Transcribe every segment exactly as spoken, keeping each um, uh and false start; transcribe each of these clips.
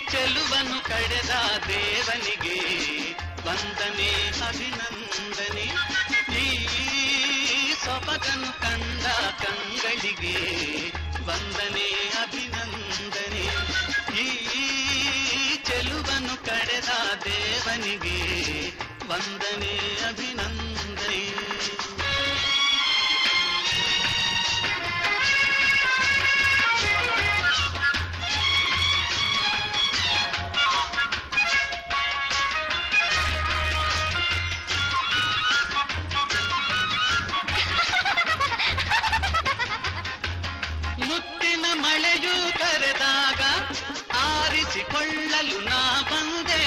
ಚೆಲುವನ್ನು ಕಡೆದ ದೇವನಿಗೆ ವಂದನೆ ಅಭಿನಂದನೆ. ಈ ಸೊಬಗನ್ನು ಕಂಡ ಕಂಗಳಿಗೆ ವಂದನೆ ಅಭಿನಂದನೆ. ಈ ಚೆಲುವನ್ನು ಕಡೆದ ದೇವನಿಗೆ ವಂದನೆ ಅಭಿನಂದನೆ. ಮುತ್ತಿನ ಮಳೆಯೂ ಕರೆದಾಗ ಆರಿಸಿಕೊಳ್ಳಲು ನಾ ಬಂದೆ.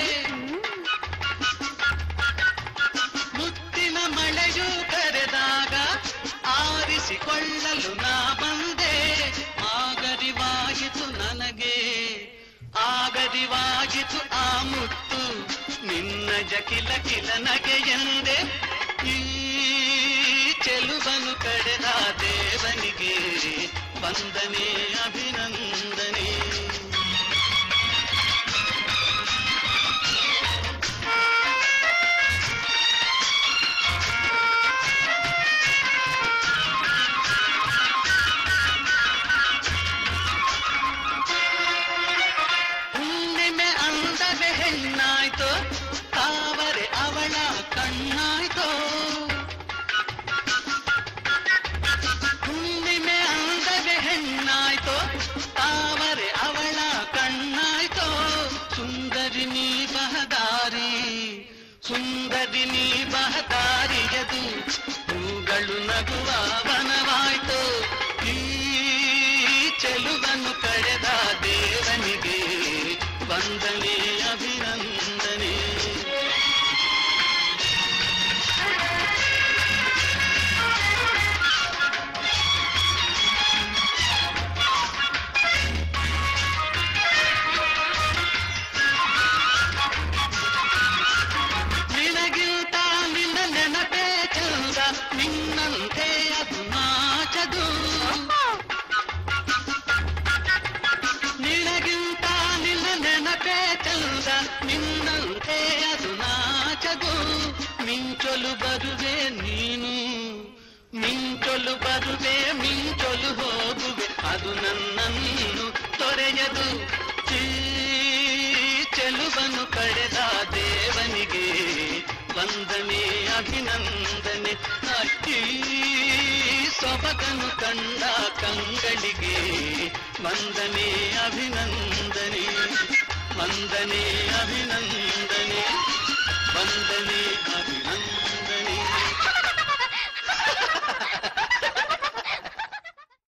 ಮುತ್ತಿನ ಮಳೆಯೂ ಕರೆದಾಗ ಆರಿಸಿಕೊಳ್ಳಲು ನಾ ಬಂದೆ. ಆಗರಿವಾಯಿತು ನನಗೆ, ಆಗರಿವಾಯಿತು ಆ ಮುತ್ತು ನಿನ್ನ ಜಕಿಲ ಕಿಲ ನಗೆ ಎಂದೆ. ಈ ಚೆಲುವನು ಕಡೆದ ದೇವನಿಗೆ ವಂದನೆ ಅಭಿನಂದನೆ. ಹುಣ್ಣಿಮೆ ಅಂದವೆ ಹೆಣ್ಣಾಯ್ತೋ, ತಾವರೆ ಅವಳ ಕಣ್ಣಾಯ್ತೋ. ಹುಣ್ಣಿಮೆ ಅಂದವೆ ಹೆಣ್ಣಾಯ್ತೋ, ತಾವರೆ ಅವಳ ಕಣ್ಣಾಯ್ತೋ. ಸುಂದರಿ ನೀ ಬಹದಾರಿ, ಸುಂದರಿ ನೀ ಬಹದಾರಿಯದು ಹೂಗಳು ನಗುವ ವನವಾಯ್ತು. ಈ ಚೆಲುವನ್ನು ಕಳೆದ ದೇವನಿಗೆ ವಂದನೆ ಅಭಿನಂದನೆ. ನಿನಗಿಂತ ನಿನ್ನ ನೆನಪೇ ಚಂದ, ನಿನ್ನಂತೆ ಅದು ನಾಚದು. ನಿನಗಿಂತ ನಿನ್ನ ನೆನಪೇ ಚಂದ, ನಿನ್ನಂತೆ ಅದು ನಾಚದು. ಮಿಂಚೊಲು ಬರುವೆ ನೀನು, ಮಿಂಚೊಲು ಬರುವೆ ಮಿಂಚೊಲು ಹೋಗುವೆ, ಅದು ನನ್ನನ್ನು ತೊರೆಯದು. ಚೆಲುವನು ಕಡೆದ ದೇವನಿಗೆ ವಂದನೆ ಅಭಿನಂದನೆ. ಅಕ್ಕಿ ಸೊಬಗನು ಕಂಡ ಕಂಗಳಿಗೆ ವಂದನೆ ಅಭಿನಂದನೆ. ವಂದನೆ ಅಭಿನಂದನೆ, ವಂದನೆ ಅಭಿನಂದನೆ.